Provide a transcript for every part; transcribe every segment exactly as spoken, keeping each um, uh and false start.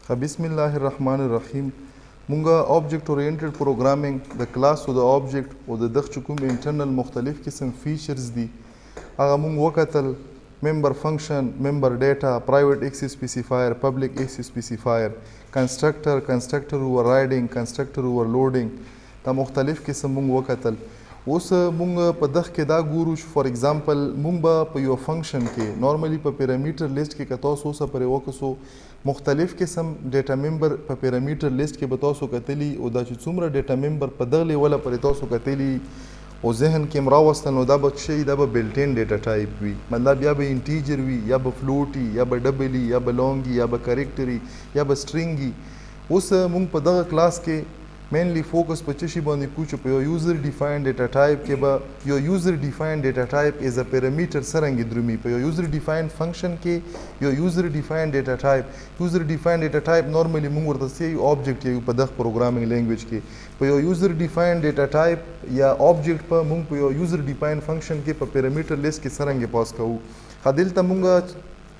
بسم الله الرحمن الرحیم. مونږه object oriented programming د کلاس او د object او د دغه کوم internal مختلف قسم features دي هغه مونږ وکتل. member function, member data, private access specifier, public access specifier, constructor, constructor overriding, constructor overloading دا مختلف قسم مونږ وکتل. اوس مونږ په دغه کې دا ګورو چې فور ایگزامپل مونږ به په یو فنکشن کې نورمالي په پیرامیټر لیست کې که تاسو اوسه پرې وکسو مختلف قسم ډیټا ممبر په پیرامیټر لیست کې به تاسو کتلی او دا چې څومره ډیټا ممبر په دغه لیوله پرې تاسو کتلی او ذهن کې م راوستل نو دا به څه شي دا به بلټین ډیټا ټایپ وي، مطلب یا به انټیجر وي یا به فلوټ وي یا به ډبل وي یا به لونګ وي یا به کریکټر وي یا به سټرینګ وي. اوس مونږ په دغه کلاس کې مینلی فوکس په څه شي باندې کوو چې په یو یوزر ډیفاینډ ډیټا ټایپ کې به یو یوزر ډیفاینډ ډیټا ټایپ ایز ا پیرامیټر څرنګه درومي. په یو یوزر ډیفاینډ فنکشن کې یو یوزر ډیفاینډ ډیټا ټایپ یوزر ډیفاینډ ډیټا ټایپ نورمالي موږ ورته سیو آبجیکټ یو په دغه پروګرامینګ لینګویج کې په یو یوزر ډیفاینډ ډیټا ټایپ یا آبجیکټ په موږ په یو یوزر ډیفاینډ فنکشن کې په پیرامیټر لیست کې څرنګه پاس کوو. خدلته موږ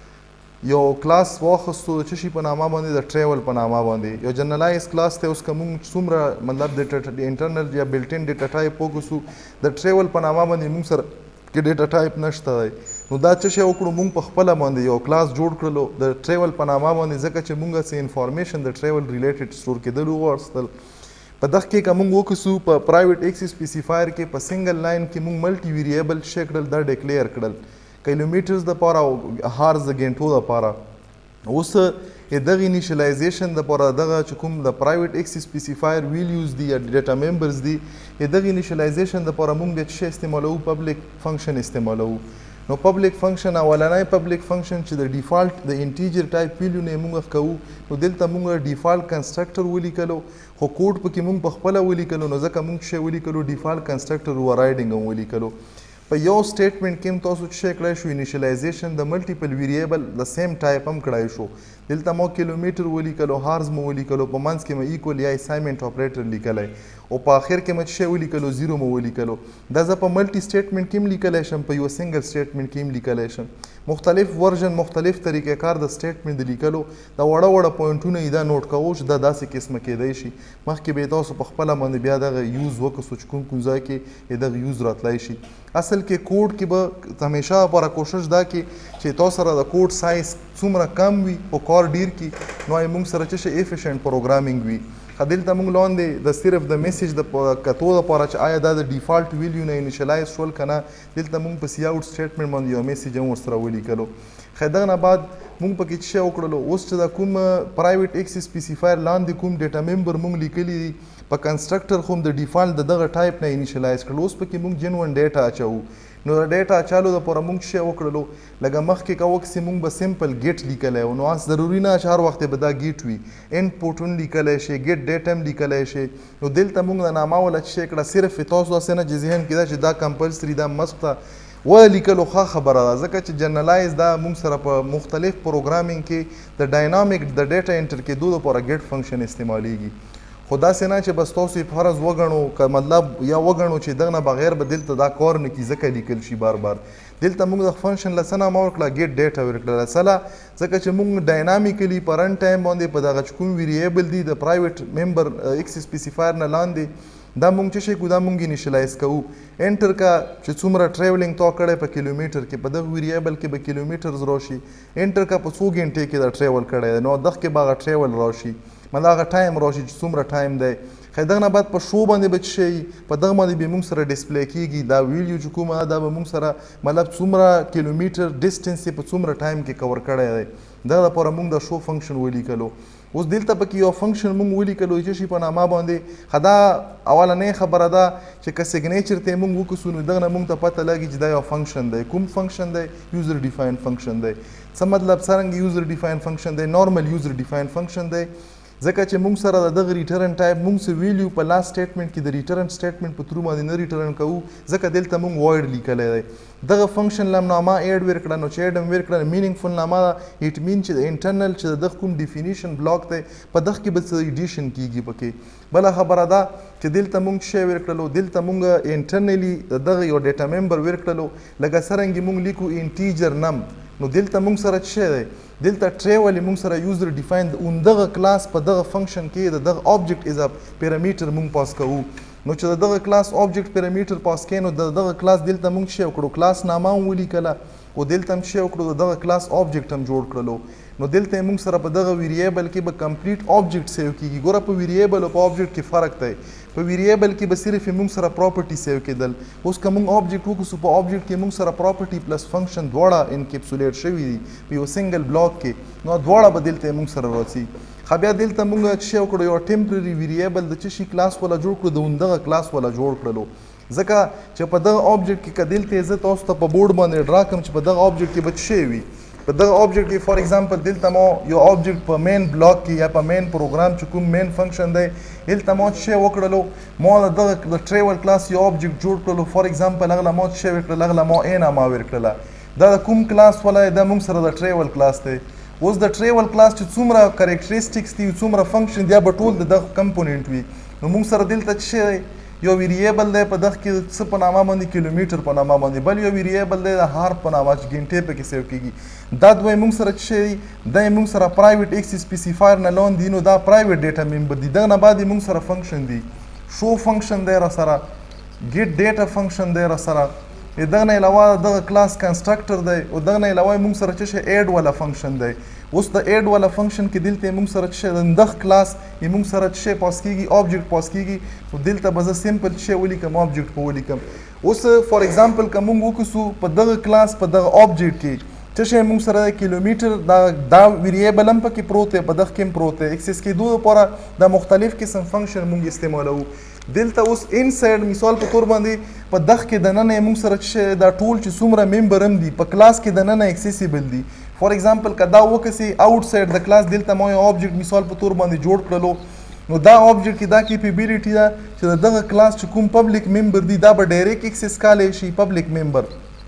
یو کلاس واخستو د څه شي په نامه باندې د ټریول په نامه باندې یو جنرلایز کلاس دی. اوس که موږ څومره مطلب د انټرنل یا بلټین ډیټا ټایپ وګورو د ټریول په نامه باندې موږ سره کې ډیټا ټایپ نشته دی. نو دا څه شی وکړو موږ په خپله باندې یو کلاس جوړ کړلو د ټریول په نامه باندې ځکه چې موږ څه انفارمیشن د ټریول ریلیټډ سټور کېدل وغوښتل. په دغه کې که موږ وکسو په پرایویټ ایکسس سپیسیفایر کې په سنګل لاین کې موږ ملټي ویریبل څه کړل دا ډیکلیئر کړل کیلومیټرز دپاره او هارز د ګنټو دپاره. اوس دغه انیشلایزیشن دپاره دغه چې کوم د پرایویټ ایکسس سپیسیفایر ویلیوز دي یا ډیټا ممبرز دي دغه انیشلایزیشن دپاره موږ بیا څه استعمالوو پبلیک فنکشن استعمالوو. نو پبلیک فنکشن اولنی پبلیک فنکشن چې د ډیفالټ د انټیجر ټایپ ویلیو نه موږ کوو نو دلته موږ ډیفالټ کنسټرکټر ولیکلو خو کوډ پکې موږ په خپله ولیکلو نو ځکه موږ څه ولیکلو ډیفالټ کنسټرکټر اووررایډینګ هم ولیکلو. په یو سټیټمنټ کې هم تاسو څه کړی شو انیشلایزیشن د ملټیپل ویریبل د سیم ټایپ هم کړی شو. دلته مو کیلومیټر ولیکلو هارز مو ولیکلو په منځ کې مو ایکول یا اسایمنټ اپریټر لیکلی او په آخر کې مو څه ولیکلو زیرو مو ولیکلو. دا زه په ملټي سټیټمنټ کې هم لیکلی شم په یو سنګل سټیټمنټ کې هم لیکلی شم. مختلف ورژن مختلف طریقې کار د سټیټمنټ د لیکلو دا وړه وړه پوینټونه یې دا نوټ کوو چې دا داسې قسمه کیدی شي. مخکې به یې تاسو په خپله باندې بیا دغه یوز وکړو چې کوم کوم ځای کې دغه یوز راتلی شي. اصل کې کوډ کې به همیشه لپاره کوشش دا کې چې تاسو سره د کوډ سایز څومره کم وي او کار ډیر کړي نو موږ سره څه شي ایفیشنټ پروګرامینګ وي. دلته موږ لاندې د صرف د میسیج د کتو دپاره چې آیا دا د ډیفالټ ویلیو نه انیشلایز شول که نه دلته موږ په سی آوټ سټیټمنټ باندې یو میسیج هم ورسره ولیکلو. خو دغه نه بعد موږ پکې څه شی وکړلو اوس چې دا کوم پرایویټ ایکسس سپیسیفایر لاندې کوم ډیټا ممبر موږ لیکلي دي په کنسټرکټر خو هم د ډیفالټ د دغه ټایپ نه انیشلایز کړل. اوس پکې موږ جنون ډیټا اچوو نو د ډیټا اچالو دپاره موږ څه شی وکړلو لکه مخکې که وکسې موږ به سمپل ګیټ لیکلی و نو اس ضروري نه چې هر وخت به دا ګیټ وي انپوټ هم لیکلی شي ګیټ ډیټا هم لیکلی شي. نو دلته موږ د نامه والا څه شی کړه صرف تاسو داسې نه چې ذهن کې ده چې دا کمپلسري دا مسک ته ولیکلو ښه خبره ده ځکه چې جنرلایز دا موږ سره په مختلف پروګرامینګ کې د ډاینامیک د ډیټا انټر کېدو دپاره ګیټ فنکشن استعمالیږي. خو داسې نه چې بس تاسو یې فرض وګڼو که مطلب یا وګڼو چې دغه نه بغیر به دلته دا کار نه کړي ځکه لیکل شي بار بار. دلته موږ د فنکشن له څه نامه ورکړه ګیټ ډیټا ورکړله څله ځکه چې موږ ډاینامیکلی په رن ټایم باندې په دغه چې کوم ویریبل دي د پرایویټ ممبر ایکس سپیسیفایر نه لاندې دا موږ څه شی کوو دا موږ انیشلایز کوو. انټر کا چې څومره ټریولینګ تا کړی په کیلومیټر کې په دغه ویریبل کې به کیلومیټرز راشي. انټر کا په څو ګنټې کې دا ټریول کړی دی نو دغه کې به هغه ټریول راشي مطلب هغه ټایم راشي چې څومره ټایم دی. خو دغه نه بعد په شو باندې به څه شی په دغه باندې به موږ سره ډسپلی کېږي دا ویلیو چې کومه دا به موږ سره مطلب څومره کیلومیټر ډسټنس یې په څومره ټایم کې کور کړی دی. دغه دپاره موږ د شو فنکشن ولیکلو. اوس دلته پکې یو فنکشن موږ ولیکلو چې شي په نامه باندې خو دا اولنۍ خبره ده چې که سیګنیچر ته موږ وکسو نو دغه نه موږ ته پته لګي چې دا یو فنکشن دی. کوم فنکشن دی؟ یوزر ډیفاین فنکشن دی. څه مطلب څرنګه یوزر ډیفاین فنکشن دی؟ نارمل یوزر ډیفاین فنکشن دی ځکه چې موږ سره د دغه ریټرن ټایپ موږ څه ویلیو په لاست سټیټمنټ کې د ریټرن سټیټمنټ په ترو باندې نه ریټرن کوو ځکه دلته موږ وایډ لیکلی دی. دغه فنکشن له نامه ایډ ورکړه نو چې ایډ هم ورکړه مینینګفل نامه ده اټ مین چې د انټرنل چې د دغه کوم ډیفینیشن بلاک دی په دغه کې به څه ایډیشن کیږي پکې. بله خبره ده چې دلته موږ څه ورکړلو دلته موږ انټرنلی د دغه یو ډیټا ممبر ورکړلو لکه څرنګه موږ لیکو انټیجر نم نو دلته موږ سره څه دی دلته ټریول موږ سره یوزر ډیفاین اندغه کلاس په دغه فنکشن کې د دغه آبجیکټ از ا پیرامیټر موږ پاس کوو نو چې دغه کلاس آبجیکټ پیرامیټر پاس کړي نو دغه کلاس دلته موږ شی وکړو کلاس نامه هم ولیکله او دلته هم شی وکړو دغه کلاس آبجیکټ هم جوړ کړلو نو دلته موږ سره په دغه ویریبل کې به کمپلیټ آبجیکټ سیو کیږي ګوره په ویریبل او په آبجیکټ کې فرق دی په ویریبل کې به صرف موږ سره پراپرټي سیو کېدل اوس که موږ آبجیکټ وکړو په آبجیکټ کې موږ سره پراپرټي پلس فنکشن دواړه انکیپسولیټ شوي دي په یو سنګل بلاک کې نو دواړه به دلته موږ سره راځي خو بیا دلته موږ شی وکړو یو ټمپرري ویریبل د څه شي کلاس ولا جوړ کړو د همدغه کلاس ولا جوړ کړلو ځکه چې په دغه آبجیکټ کې که دلته زه تاسو ته په بورډ باندې ډرا کړم چې په دغه آبجیکټ کې به څه شی وي په دغه آبجیکټ کې فار ایگزامپل دلته ما یو آبجیکټ په مین بلاک کې یا په مین پروګرام چې کوم مین فنکشن دی دلته ما څه شی وکړلو ما د دغه د ټریول کلاس یو آبجیکټ جوړ کړلو فار ایگزامپل هغه ما څه شی وکړل هغه ما ا نامه ورکړله دا د کوم کلاس ولا دا موږ سره د ټریول کلاس دی اوس د ټریول کلاس چې څومره کریکټریسټکس دي څومره فنکشن دی به ټول د دغه کمپوننټ وي نو موږ سره دلته څه شی یو ویریبل دی په دغه کې څه په نامه باندې کیلومیټر په نامه باندې بل یو ویریبل دی د هار په نامه چې ګنټې پکې سیو کیږي دا دوی موږ سره څه شی دا موږ سره پرایویټ ایکس سپیسیفایر نه لاندې دي نو دا پرایویټ ډیټا ممبر دي دغه نه بعد موږ سره فنکشن دي شو فنکشن دی را سره ګیټ ډیټا فنکشن دی را سره دغه نه علاوه دغه کلاس کنسټرکټر دی او دغه نه علاوه موږ سره څه شی ایډ والا فنکشن دی اوس د ایډ والا فنکشن کې دلته موږ سره څه د دغه کلاس موږ سره څه پاس کیږي آبجیکټ پاس کیږي او دلته به زه سمپل څه ولیکم آبجیکټ په ولیکم اوس فار ایگزامپل که موږ وکړو په دغه کلاس په دغه آبجیکټ کې څه شی موږ سره کیلومیټر دا دا ویریبل هم پکې پروت دی په دغه کې هم پروت دی اکسس کېدو لپاره د مختلف قسم فنکشن موږ استعمالوو دلته اوس انسایډ مثال په تور باندې په دغه کې دننه موږ سره څه دا ټول چې څومره ممبر هم دي په کلاس کې دننه اکسیسیبل دي فار ایگزامپل که دا وکسي آوټسایډ د کلاس دلته ما یو آبجیکټ مثال په تور باندې جوړ کړلو نو دا آبجیکټ کې دا کیپیبیلیټي ده چې د دغه کلاس چې کوم پبلک ممبر دي دا به ډایرکټ اکسس کولی شي پبلک ممبر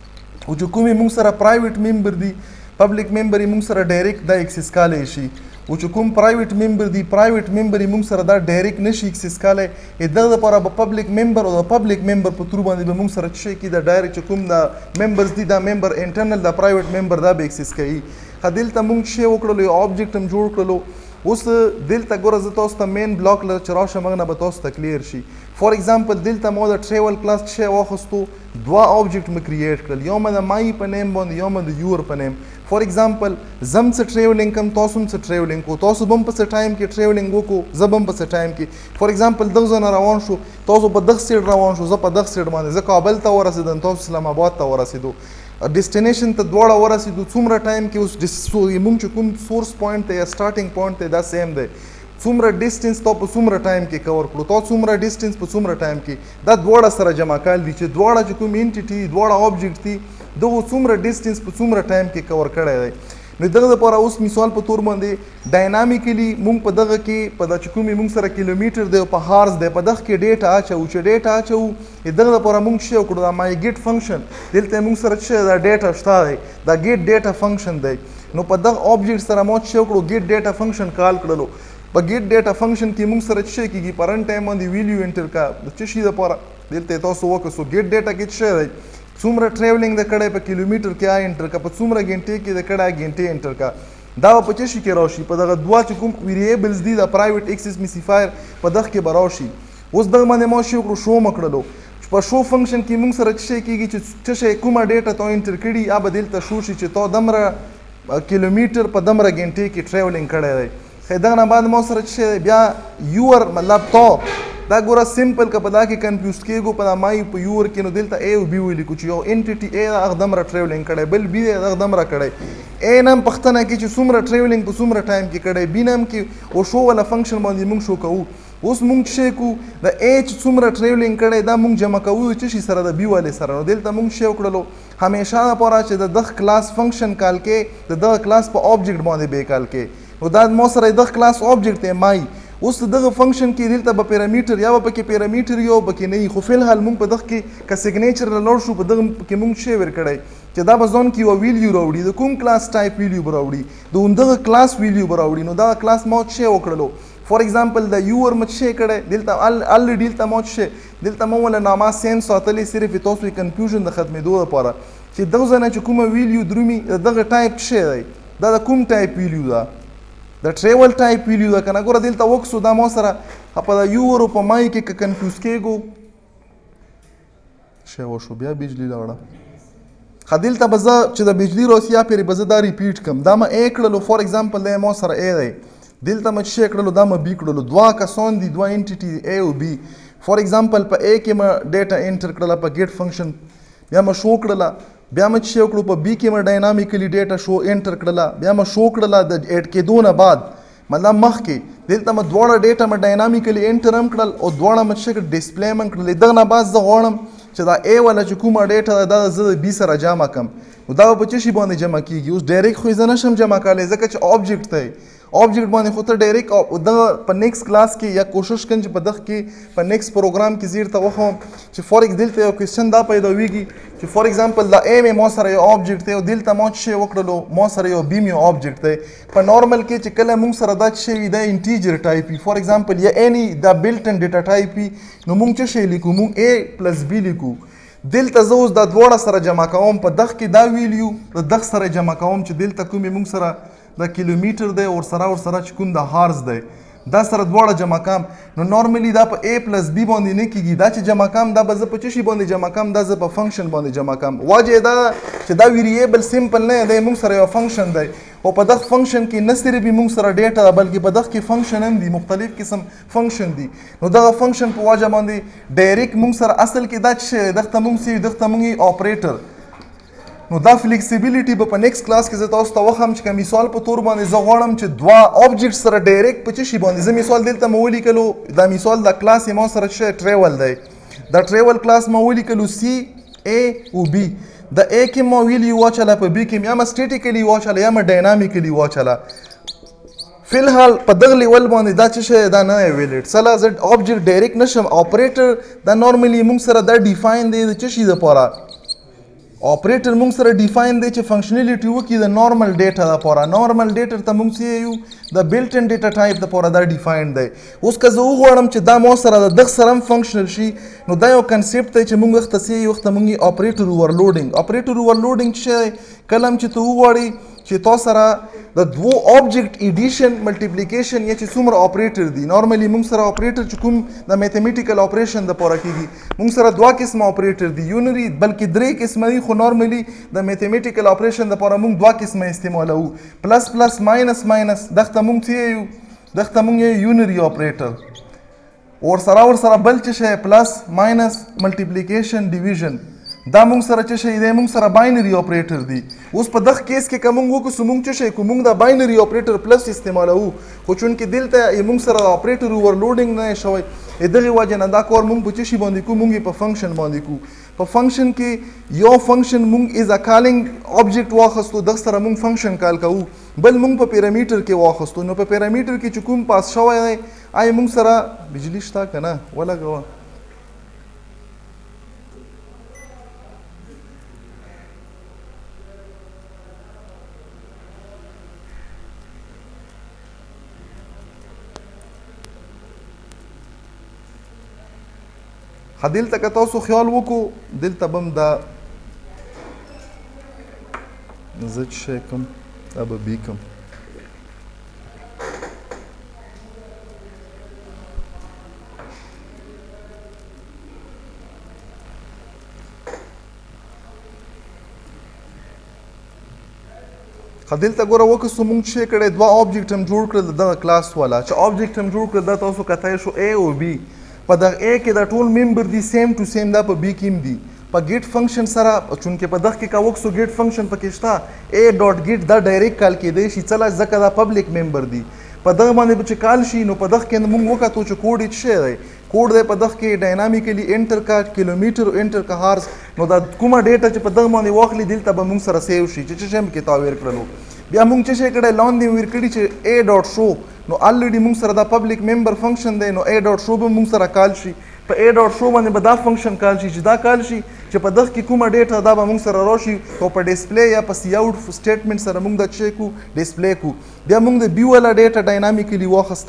او چې کومې موږ سره پرایویټ ممبر دي پبلک ممبر یې موږ سره ډایرکټ دا اکسس کولی شي او چې کوم پرایویټ ممبر دی پرایویټ ممبر یې موږ سره دا ډایرکټ نشي اکسس کولی دغه دپاره به پبلک ممبر او د پبلک ممبر په تور باندې به موږ سره څه شی کي د ډایرکټ چې کوم د ممبرز دي دا ممبر انټرنل د پرایویټ ممبر دا به اکسس کوي ښه دلته موږ څه وکړلو یو آبجیکټ هم جوړ کړلو اوس دلته ګوره زه تاسو ته مین بلاک لره چې راشم هغه نه به تاسو ته کلیر شي فار ایگزامپل دلته ما د ټریول کلاس څه واخیستو دوه آبجیکټ مې کریټ کړل یو مې د مای په نیم باندې یو مې د یور په نیم فار ایگزامپل زم څه ټریولینګ کوم تاسو هم څه ټریولینګ کو تاسو به هم په څه ټایم کې ټریولینګ وکړو زه به هم په څه ټایم کې فار ایگزامپل دغه ځای نه روان شو تاسو په دغه سایډ روان شو زه په دغه سایډ باندې زه کابل ته ورسېدم تاسو اسلام آباد ته ورسېدو ډیسټینیشن ته دواړه ورسېدو څومره ټایم کې اوس موږ چې کوم سورس پوینټ دی یا سټارټینګ پوینټ دی دا سیم دی څومره ډیسټنس تا په څومره ټایم کې کور کړو تا څومره ډیسټنس په څومره ټایم کې دا دواړه سره جمع کول دي چې دواړه چې کوم انټیټي دواړه آبجیکټ دي دغه څومره ډیسټنس په څومره ټایم کې کور کړی دی نو دغه دپاره اوس مثال په تور باندې ډاینامیکلی موږ په دغه کې په دا چې کومې موږ سره کیلومیټر دی او په هارز دی په دغه کې ډیټا اچوو چې ډیټا اچوو دغه دپاره موږ څه وکړو دا مای ګیټ فنکشن دلته موږ سره څه دا ډیټا شته دی دا ګیټ ډیټا فنکشن دی نو په دغه آبجیکټ سره ما څه وکړو ګیټ ډیټا فنکشن کال کړلو په ګیټ ډیټا فنکشن کې موږ سره څه کېږي په رن ټایم باندې ویلیو انټر کا د څه شي دپاره دلته تاسو وکړو ګیټ ډیټا کې څه دی څومره ټریولینګ د کړی په کیلومیټر کې آ انټر کا په څومره ګنټې کې د کړی ګنټې انټر کا دا په څه شي کې راشي په دغه دوه چې کوم ویریبلز دي د پرایویټ ایکسس سپیسیفایر په دغه کې به راشي اوس دغه باندې ما څه وکړو شو مه کړلو په شو فنکشن کې موږ سره څه شی کېږي چې څه شی کومه ډیټا تا انټر کړي یا به دلته شو شي چې تا دومره کیلومیټر په دومره ګنټې کې ټریولینګ کړی دی ښه دغه نه بعد ما سره څه شی بیا یور مطلب تا دا ګوره سمپل که په دا کې کنفیوز کېږو په دا مای په یور کې نو دلته ای او بي ولیکو چې یو انټیټي ای د هغه دومره ټریولینګ کړی بل بي دی د هغه دومره کړی ای نه هم پوښتنه کې چې څومره ټریولینګ په څومره ټایم کې کړی بي نه هم کې او شو والا فنکشن باندې موږ شو کوو اوس موږ څه کوو د ای چې څومره ټریولینګ کړی دا موږ جمع کوو څه شي سره د بي والې سره نو دلته موږ څه وکړلو همیشه دپاره چې د دغه کلاس فنکشن کال کې د دغه کلاس په آبجیکټ باندې بې کال کې نو دا ما سره دغه کلاس آبجیکټ دی مای اوس دغه فنکشن کې دلته به پیرامیټر یا به پکې پیرامیټر یو پکې نه وي خو فلحال موږ په دغه کې که سیګنیچر له لوړ شو په دغه کې موږ څه ورکړی چې دا به ځان کې یوه ویلیو راوړي د کوم کلاس ټایپ ویلیو به راوړي د همدغه کلاس ویلیو به راوړي نو دغه کلاس ما څه وکړلو فار ایگزامپل د یور مې څه کړی دلته الریډي دلته ما څه دلته ما وله نامه سیم ساتلی صرف تاسو یې کنفیوژن د ختمېدو لپاره چې دغه ځای نه چې کومه ویلیو درومي دغه ټایپ څه دی دا د کوم ټایپ ویلیو ده د ټریول ټایپ ویلیو ده که نه ګوره دلته وکسو دا ما سره په د یورو په مای کې که کنفیوز کېږو شی وشو بیا بجلي لاړه ښه دلته به زه چې د بجلي راسي یا پرې به زه دا ریپیټ کړم دا مه ای کړلو فار اگزامپل دی ما سره ای دی دلته مه چې شی کړلو دا مه بي کړلو دوه کسان دي دوه انټیټي ای او بي فار اگزامپل په ای کې مه ډیټا انټر کړله په ګیټ فنکشن بیا مه شو کړله بیا مه چې شی وکړو په بي کې مه ډاینامیکلی ډیټا شو انټر کړله بیا مه شو کړله د ایډ کېدو نه بعد مطلب مخکې دلته مه دواړه ډیټا مه ډاینامیکلی انټر هم کړل او دواړه مه چې ډسپلی هم کړل دغه نه بعد زه غواړم چې دا ای والا چې کومه ډیټا ده دا زه د بي سره جمع کړم نو دا به په څه شي باندې جمع کېږي اوس ډایرکټ خو یې زه نشم جمع کولی ځکه چې آبجیکټ دی آبجیکټ باندې خو ته ډایرکټ دغه په نیکسټ کلاس کې یا کوشش کوم چې په دغه کې په نیکسټ پروګرام کې زیر ته وښیم چې فار دلته یو کوېسچن دا پیداویږي چې فار اگزامپل دا ای مې ما سره یو آبجیکټ دی او دلته ما چې شی وکړلو ما سره یو بي مې یو آبجیکټ دی په نارمل کې چې کله موږ سره دا چې شی وي دا انټیجر ټایپ وي فار اگزامپل یا اني دا بلټن ډیټا ټایپ وي نو موږ څه شی لیکو موږ ای پلس بي لیکو دلته زه اوس دا دواړه سره جمع کوم په دغه کې دا ویلیو د دغه سره جمع کوم چې دلته کومې موږ سره د کیلومیټر دی ورسره ورسره چې کوم د هارز دی دا سره دواړه جمع کم نو نارملی دا په ای پلس بي باندې نه کېږي دا چې جمع کم دا به زه په څه شي باندې جمع کم دا زه په فنکشن باندې جمع کم وجه دا چې دا ویریبل سمپل نه دی موږ سره یو فنکشن دی او په دغه فنکشن کې نه صرف موږ سره ډیټا ده بلکې په دغه کې فنکشن هم دي مختلف قسم فنکشن دي نو دغه فنکشن په وجه باندې ډایرکټ موږ سره اصل کې دا چې دغه ته موږ سي دغه ته موږ اپریټر نو دا فلیکسیبیلیټي به په نیکسټ کلاس کې زه تاسو ته وښیم چې که مثال په طور باندې زه غواړم چې دوه آبجیکټ سره ډایرکټ په څه شي باندې زه مثال دلته مو ولیکلو دا مثال د کلاس یې ما سره چې ټریول دی دا ټریول کلاس ما ولیکلو سی ای او بي د ای کې ما ویلي واچله په بي کې یا ما سټیټیکلی واچله یا ما ډاینامیکلی واچله فی الحال په دغه لیول باندې دا څه شی دا نه ویلیډ سله زه آبجیکټ ډایرکټ نشم اپریټر دا نارملی موږ سره دا ډیفاین دی د څه شي دپاره اپریټر موږ سره ډیفاین دی چې فنکشنلیټي وکړي د نارمل ډیټا دپاره نارمل ډیټا ته موږ څه یو د بلټن ډیټا ټایپ دپاره دا ډیفاین دی اوس که زه وغواړم چې دا ما سره د دغه سره هم فنکشنل شي نو دا یو کنسپټ دی چې موږ وخت ته څه وخت ته موږ اپریټر اوورلوډینګ اپریټر اوورلوډینګ چې کله هم چې ته وغواړې چې تا سره د دوو آبجیکټ ایډیشن ملټیپلیکیشن یا چې څومره اپریټر دي نارملی موږ سره اپریټر چې کوم د میتھمیټیکل اپریشن دپاره کېږي موږ سره دوه قسمه اپریټر دي یونري بلکې درې قسمه دي خو نارملی د میتھمیټیکل اپریشن دپاره موږ دوه قسمه استعمالوو پلس پلس ماینس ماینس دغه ته موږ څه یو دغه ته موږ یو یونري اپریټر ورسره ورسره بل څه شی پلس ماینس ملټیپلیکیشن ډیویژن دا موږ سره څه شی دی موږ سره باینري اپریټر دی اوس په دغه کیس کې که موږ وکړو موږ څه شی کوو موږ د باینري اپریټر پلس استعمالوو خو چونکې دلته موږ سره د اپریټر اوورلوډینګ نه شوی دغې وجې نه دا کار موږ په څه شي باندې کوو موږ یې په فنکشن باندې کوو په فنکشن کې یو فنکشن موږ از ا کالینګ آبجیکټ واخیستو دغه سره موږ فنکشن کال کوو بل موږ په پیرامیټر کې واخیستو نو په پیرامیټر کې چې کوم پاس شوی دی آیا موږ سره بجلي شته که نه ولګوه دلته که تاسو خیال وکړو دلته به هم دا زه چې شی کوم دا به بي کوم ښه دلته ګوره وکړو موږ چې کړی دوه آبجیکټ هم جوړ کړل د دغه کلاس والا چې آبجیکټ هم جوړ کړل دا تاسو کتای شو ای او بي په دغه ای کې دا ټول ممبر دي سیم ټو سیم دا په بي کې هم دي په ګیټ فنکشن سره چونکې په دغه کې که وکړو ګیټ فنکشن پکې شته ای ډاټ ګیټ دا ډایرکټ کال کېدی شي څله ځکه دا پبلک ممبر دي په دغه باندې به چې کال شي نو په دغه کې موږ وکتو چې کوډ یې څه شی دی کوډ دی په دغه کې ډاینامیکلی انټر کا کیلومیټر انټر کا هارز نو دا کومه ډیټا چې په دغه باندې واخلي دلته به موږ سره سیو شي چې څه شی هم کې تاویر کړلو بیا موږ څه شی کړی لاندې ویر کړي چې ای ډاټ شو نو الریډي موږ سره دا پبلک ممبر فنکشن دی نو ای ډاټ شو به موږ سره کال شي په ای ډاټ شو باندې به دا فنکشن کال شي چې دا کال شي چې په دغه کې کومه ډیټا دا به موږ سره راشي او په ډسپلی یا په سی آوټ سټیټمنټ سره موږ دا څه کو ډسپلی کو بیا موږ د بي والا ډیټا ډاینامیکلی واخیسته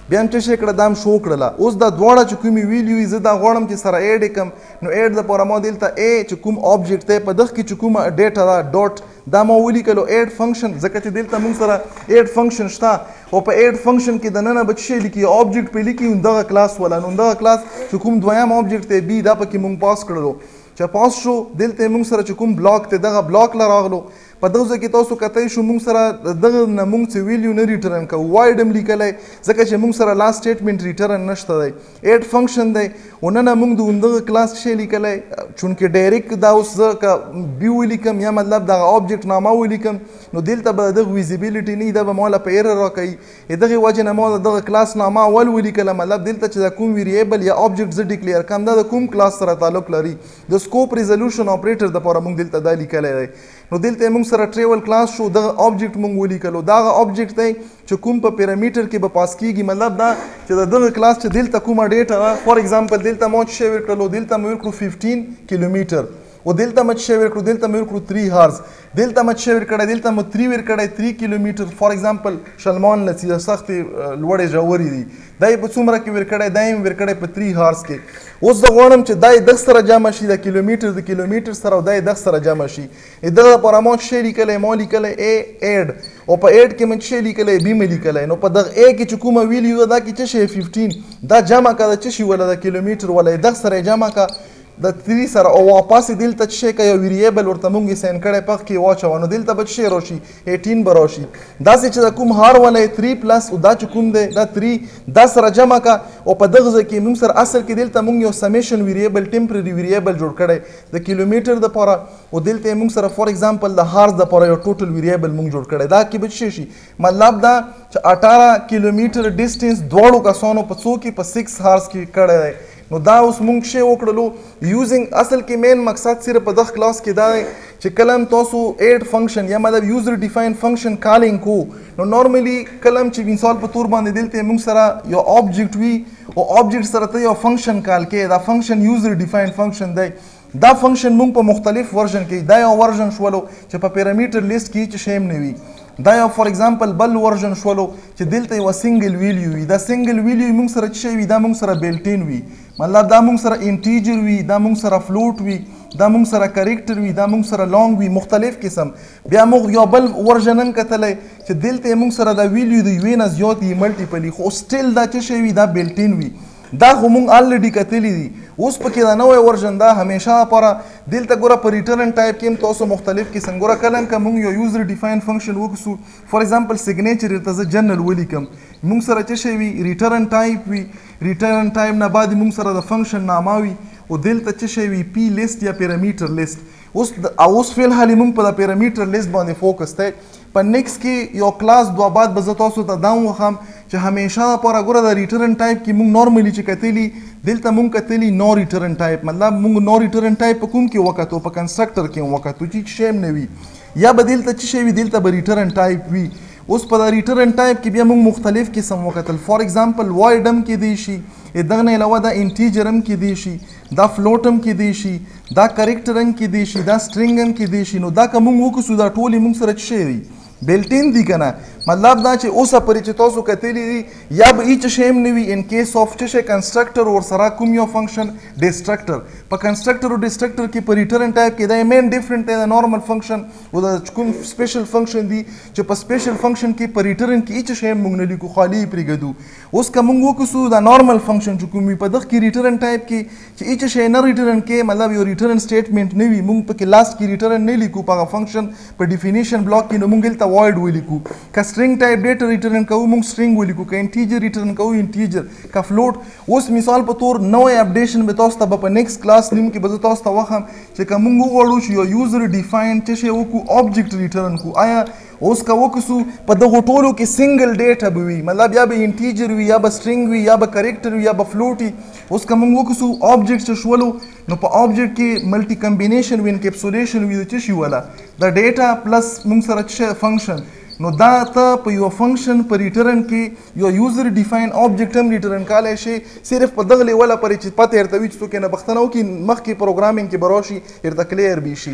بیا هم څه شی کړه دا هم شو کړله. اوس دا دواړه چې کومې ویلیو وي زه دا غواړم چې سره ایډ یې کړم. نو ایډ دپاره ما دلته ای چې کوم آبجیکټ دی په دغه کې چې کومه ډیټا ده ډاټ دا ما ولیکلو ایډ فنکشن ځکه چې دلته موږ سره ایډ فنکشن شته او په ایډ فنکشن کې دننه به څه شی لیکي آبجیکټ پې لیکي دغه کلاس والا. نو دغه کلاس چې کوم دویم آبجیکټ دی بي دا پکې موږ پاس کړلو. چې پاس شو دلته موږ سره چې کوم بلاک دی دغه بلاک له راغلو. په دغه ځای کې تاسو کتی شو موږ سره دغه نه موږ څه ویلیو نه ریټرن کوو وایډ هم لیکلی ځکه چې موږ سره لاست سټیټمنټ ریټرن نشته دی. ایډ فنکشن دی او نه نه موږ د همدغه کلاس شی لیکلی چونکې ډایرکټ دا اوس زه که بي ولیکم یا مطلب دغه آبجیکټ نامه ولیکم نو دلته به دغه ویزیبیلیټي نه وي دا به ما له په ایرر راکوي. دغې وجې نه ما د دغه کلاس نامه اول ولیکله مطلب دلته چې دا کوم ویریبل یا آبجیکټ زه ډیکلیئر کوم دا د کوم کلاس سره تعلق لري. د سکوپ ریزولوشن اپریټر دپاره موږ دلته دا لیکلی دی. نو دلته موږ سره ټریول کلاس شو دغه آبجیکټ موږ ولیکلو. دغه آبجیکټ دی چې کوم په پیرامیټر کې به پاس کیږي مطلب دا چې د دغه کلاس چې دلته کومه ډیټا ده فار ایگزامپل دلته ما څه شی ورکړلو دلته مې ورکړو ففټین کیلومیټر او دلته مې څه شی ورکړو دلته مې ورکړو تھری هارز دلته مې څه شی ورکړی دلته مې تھری ورکړی تھری کیلومیټر فار ایگزامپل شلمان لسی د سختې لوړې ژورې دي دا یې په څومره کې ورکړی دا یې ورکړی په تھری هارز کې. اوس زه غواړم چې دا یې دغه سره جمع شي د کیلومیټر د کیلومیټر سره او دا یې دغه سره جمع شي. دغه لپاره ما څه شی لیکلی ما لیکلی ای ایډ او په ایډ کې مې څه شی لیکلی بي مې لیکلی. نو په دغه ای کې چې کومه ویلیو ده دا کې څه شی ففټین دا جمع که د څه شي وله د کیلومیټر وله یې دغه سره یې جمع که د تھری سره او واپس یې دلته څه شی که یو ویریبل ورته مونږ یې سین کړی پخ کې واچوه نو دلته به څه شی راشي ایټین به راشي. داسې چې د کوم هار وله یې تھری پلس او دا چې کوم دی دا تھری دا سره جمع که او په دغه ځای کې مونږ سره اصل کې دلته مونږ یو سمیشن ویریبل ټمپرري ویریبل جوړ کړی د کیلومیټر دپاره او دلته یې مونږ سره فار ایگزامپل د هارز دپاره یو ټوټل ویریبل مونږ جوړ کړی. دا کې به څه شي مطلب دا چې اټاره کیلومیټر ډسټنس دواړو کسانو په څو کې په سکس هارز کې کړی دی. نو دا اوس مونږ شی وکړلو یوزنګ اصل کې مین مقصد صرف په دغه کلاس کې دا دی چې کله هم تاسو ایډ فنکشن یا مطلب یوزر ډیفاین فنکشن کالینګ کو نو نارملی کله هم چې مثال په طور باندې دلته موږ سره یو آبجیکټ وي او آبجیکټ سره ته یو فنکشن کال کې دا فنکشن یوزر ډیفاین فنکشن دی. دا فنکشن موږ په مختلف ورژن کې دا یو ورژن شولو چې په پیرامیټر لیست کې هیڅ شی هم نه وي. دا یو فار ایگزامپل بل ورژن شولو چې دلته یوه سنګل ویلیو وي. دا سنګل ویلیو موږ سره څه شی وي دا موږ سره بیلټین وي مطلب دا موږ سره انټیجر وي دا موږ سره فلوټ وي دا موږ سره کریکټر وي دا موږ سره لانګ وي مختلف قسم. بیا موږ یو بل ورژن هم کتلی چې دلته موږ سره دا ویلیو د یوې نه زیات وي ملټیپلي خو سټیل دا څه شی وي دا بیلټین وي. دا خو مونږ الریډي کتلی دي. اوس پکې دا نوی ورژن دا همیشه لپاره دلته ګوره په ریټرن ټایپ کې هم تاسو مختلف قسم ګوره کله هم که مونږ یو یوزر ډیفاین فنکشن وکړو فار ایگزامپل سیګنیچر ورته زه جنرل ولیکم مونږ سره څه شی وي ریټرن ټایپ وي ریټرن ټایپ نه بعد مونږ سره د فنکشن نامه وي او دلته څه شی وي پی لیست یا پیرامیټر لیست. اوس اوس فی الحال مونږ په د پیرامیټر لیست باندې فوکس دی. په نیکسټ کې یو کلاس دوه بعد به زه تاسو ته دا وښیم چې همیشه لپاره ګوره د ریټرن ټایپ کې مونږ نارملي چې کتلي دلته مونږ کتلي نو ریټرن ټایپ مطلب مونږ نو ریټرن ټایپ په کوم کې وکتو په کنسټرکټر کې هم وکتو چې شی هم نه وي یا به دلته څه شی وي دلته به ریټرن ټایپ وي. اوس په د ریټرن ټایپ کې بیا مونږ مختلف قسم وکتل فار ایگزامپل وایډ هم کیدی شي دغه نه علاوه دا انټیجر هم کیدی شي دا فلوټ هم کیدی شي دا کریکټر هم کیدی شي دا سټرینګ هم کیدی شي. نو دا که مونږ وکړو دا ټولې مونږ سره څه شی دي بیلټین دي که نه مطلب دا چې اوسه پورې چې تاسو کتلی دي یا به هیڅ شی هم نه وي ان کیس آف څه شی کنسټرکټر ورسره کوم یو فنکشن ډسټرکټر په کنسټرکټر او ډسټرکټر کې په ریټرن ټایپ کې دا مین ډفرنټ دی د نارمل فنکشن او د کوم سپیشل فنکشن دي چې په سپیشل فنکشن کې په ریټرن کې هیڅ شی هم موږ نه لیکو خالي یې پرېږدو. اوس که موږ وکړو دا نارمل فنکشن چې کوم وي په دغه کې ریټرن ټایپ کې چې هیڅ شی نه ریټرن کې مطلب یو ریټرن سټیټمنټ نه وي موږ پکې لاست کې ریټرن نه لیکو په هغه فنکشن په ډیفینیشن بلاک کې نو موږ دلته وایډ ولیکو. که سټرینګ ټایپ ډیټا ریټرن کوو موږ سټرینګ ولیکو که انټیجر ریټرن کوو انټیجر که فلوټ. اوس مثال په طور نوی اپډیشن به تاسو ته به په نیکسټ کلاس نیم کې به زه تاسو ته وښیم چې که موږ وغواړو چې یو یوزر ډیفاین څه شی وکړو آبجیکټ ریټرن کړو آیا اوس که وکړو په دغو ټولو کې سنګل ډیټا به وي مطلب یا به انټیجر وي یا به سټرینګ وي یا به کریکټر وي یا به فلوټ وي. اوس که موږ وکړو آبجیکټ چې شولو نو په آبجیکټ کې ملټي کمبینیشن وي انکیپسولیشن وي د څه شي وله د ډیټا پلس موږ سره څه فنکشن نو دا ته په یو فنکشن په ریټرن کې یو یوزر ډیفاین آبجیکټ هم ریټرن کولی شي صرف په دغه لیوله پورې چې پته درته وي چې څوک یې نه بښتنه وکړي مخکې پروګرامینګ کې به راشي درته کلیر به شي.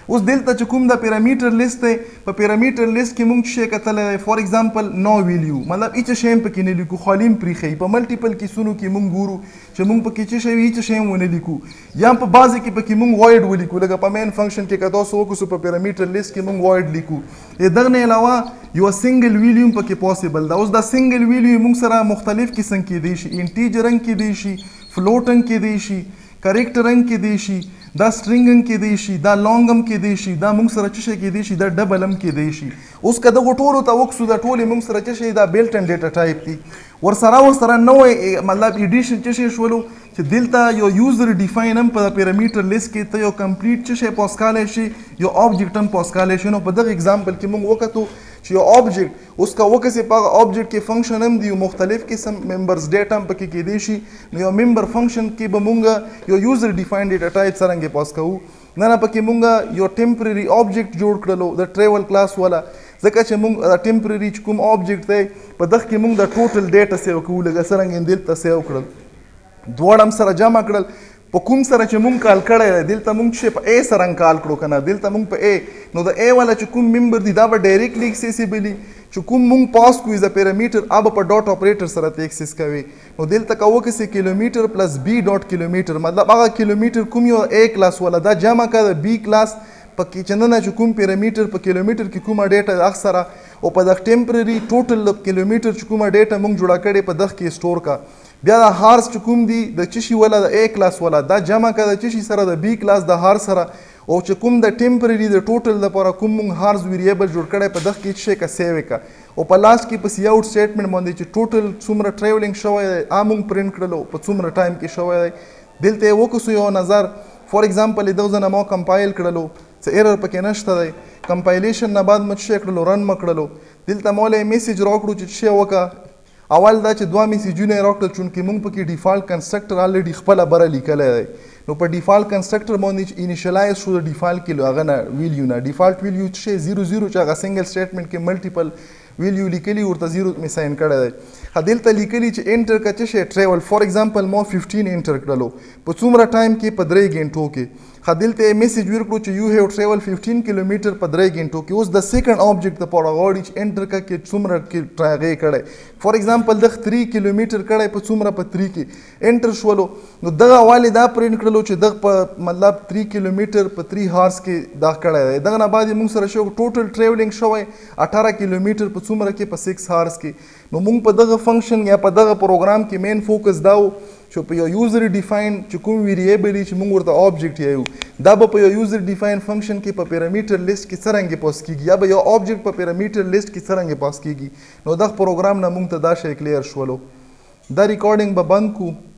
اوس دلته چې کوم د پیرامیټر لیست دی په پیرامیټر لیست کې موږ څه کتلی دی فار ایگزامپل نو ویلیو مطلب هیڅ شی هم پکې نه لیکو خالي هم پرېښیي په ملټیپل کیسونو کې موږ ګورو چې موږ پکې څه شی وي هیڅ شی هم ونه لیکو یا په بعضې کې پکې موږ وایډ ولیکو لکه په مین فنکشن کې که تاسو وکړو په پیرامیټر لیست کې موږ وایډ لیکو دغه نه علاوه یو سنگل ویلیو هم پکې پاسبل ده اوس دا سنگل ویلیو موږ سره مختلف قسم کېدی شي انټیجر هم کېدی شي فلوټ هم کېدی شي کریکټر هم کېدی شي دا سټرینګ هم کېدی شي دا لانګ هم کېدی شي دا موږ سره څه شی کېدی شي دا ډبل هم کېدی شي اوس که دغو ټولو ته وکسو دا ټولې موږ سره څه شی دا بیلټ اینډ ډیټا ټایپ دي ورسره ورسره نوی مطلب ایډیشن څه شی شولو چې دلته یو یوزر ډیفاین هم په پیرامیټر لیست کې ته یو کمپلیټ څه شی پاس کولی شي یو آبجیکټ هم پاس کولی شي نو په دغه اگزامپل کې موږ وکتو چې یو آبجیکټ اوس که وکسې په هغه آبجیکټ کې فنکشن هم دي مختلف قسم ممبرز ډیټا هم پکې کېدی شي نو یو ممبر فنکشن کې به مونږ یو یوزر ډیفاین ډیټا ټایپ څرنګه پاس کوو نه نه پکې مونږ یو ټمپرري آبجیکټ جوړ کړلو د ټریول کلاس والا ځکه چې مونږ د ټمپرري چې کوم آبجیکټ دی په دغه کې مونږ د ټوټل ډیټا سیو کوو لکه څرنګه دلته سیو کړل دواړه هم سره جمع کړل په کوم سره چې مونږ کال کړی دی دلته مونږ چې په ا سره کال کړو که نه دلته مونږ په ا نو د ا والا چې کوم ممبر دی دا به ډایرکټلی اکسیسیبلی چې کوم مونږ پاس کوو د پیرامیټر هغه په ډاټ اپریټر سره ته اکسس کوي نو دلته که وکړسې کیلومیټر پلس بی ډاټ کیلومیټر مطلب هغه کیلومیټر کوم یو ا کلاس والا دا جمع کړه د بی کلاس په کې چې نه چې کوم پیرامیټر په کیلومیټر کې کومه ډیټا هغه سره او په دغه ټمپرري ټوټل کیلومیټر چې کومه ډیټا مونږ جوړه کړې په دغه کې سټور کا بیا د هارس چې کوم دي د چشي والا د ا کلاس والا دا جمع کړه د چشي سره د بی کلاس د هار سره او چې کوم د ټمپرري د ټوټل لپاره کوم مونږ هارس ویریبل جوړ کړی په دغه کې څه کا سیو کا او په لاست کې په سی آوټ سټیټمنټ باندې چې ټوټل څومره ټریولینګ شوی دی هغه مونږ پرنټ کړلو په څومره ټایم کې شوی دی دلته یې وکړو یو نظر فار ایگزامپل دغه ځنه ما کمپایل کړلو څه ایرر پکې نشته دی کمپایلیشن نه بعد مچ څه کړلو رن م کړلو دلته مولا یې میسیج راکړو چې څه وکړه اول دا چې دوه میسیجونه یې راکړل چونکې موږ پکې ډیفالټ کنسټرکټر الریډي خپله بره لیکلی دی نو په ډیفالټ کنسټرکټر باندې انیشلایز شو د ډیفالټ کې هغه نه ویلیو نه ډیفالټ ویلیو څه زیرو زیرو چې هغه سنګل سټیټمنټ کې ملټیپل ویلیو لیکلي ورته زیرو مې ساین کړی دی دلته لیکلي چې انټر که څه شی ټریول فار ایگزامپل ما ففټین انټر کړلو په څومره ټایم کې په درې ګنټو کې دلته یې میسیج ورکړو چې یو هیو ټریول ففټین کیلومیټر په درې ګنټو کې اوس د سیکنډ آبجیکټ دپاره غواړي چې انټر کړه کې څومره کې هغې کړی فار ایگزامپل دغه تhree کیلومیټر کړی په څومره په تhree کې انټر شولو نو دغه والې دا پرنټ کړلو چې دغه په مطلب three کیلومیټر په three هارس کې دا کړی دی دغه نه بعد یې موږ سره شو ټوټل ټریولینګ شوی اټاره کیلومیټر په څومره کې په six هارس کې نو موږ په دغه فنکشن یا په دغه پروګرام کې مین فوکس دا و چې په یو یوزر ډیفاین چې کوم ویریبل چې موږ ورته آبجیکټ یایو دا به په یو یوزر ډیفاین فنکشن کې په پیرامیټر لیست کې څرنګه پاس کیږي یا به یو آبجیکټ په پیرامیټر لیست کې څرنګه پاس کیږي نو دغه پروګرام نه موږ ته دا شی کلیر شولو دا ریکارډینګ به بند کو